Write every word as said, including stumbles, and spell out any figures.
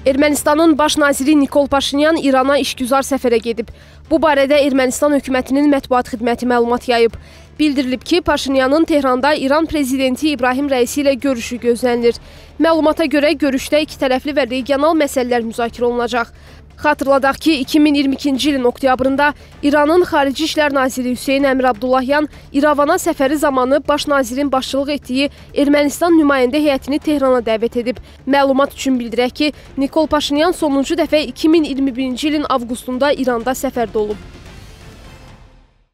Ermənistanın baş naziri Nikol Paşinyan İrana işgüzar səfərə gedib. Bu barədə Ermənistan hökumətinin mətbuat xidməti məlumat yayıb. Bildirilib ki, Paşinyanın Tehranda İran prezidenti İbrahim Rəisi ilə görüşü gözlənilir. Məlumata görə görüşdə iki tərəfli və regional məsələlər müzakirə olunacaq. Xatırladaq ki, iki min iyirmi ikinci ilin oktyabrında İranın Xarici İşlər Naziri Hüseyn Əmir Abdullahyan İrəvana səfəri zamanı baş nazirin başçılıq etdiyi Ermənistan nümayəndə heyətini Tehrana dəvət edib. Məlumat üçün bildirək ki, Nikol Paşinyan sonuncu dəfə iki min iyirmi birinci ilin avqustunda İranda səfərdə olub.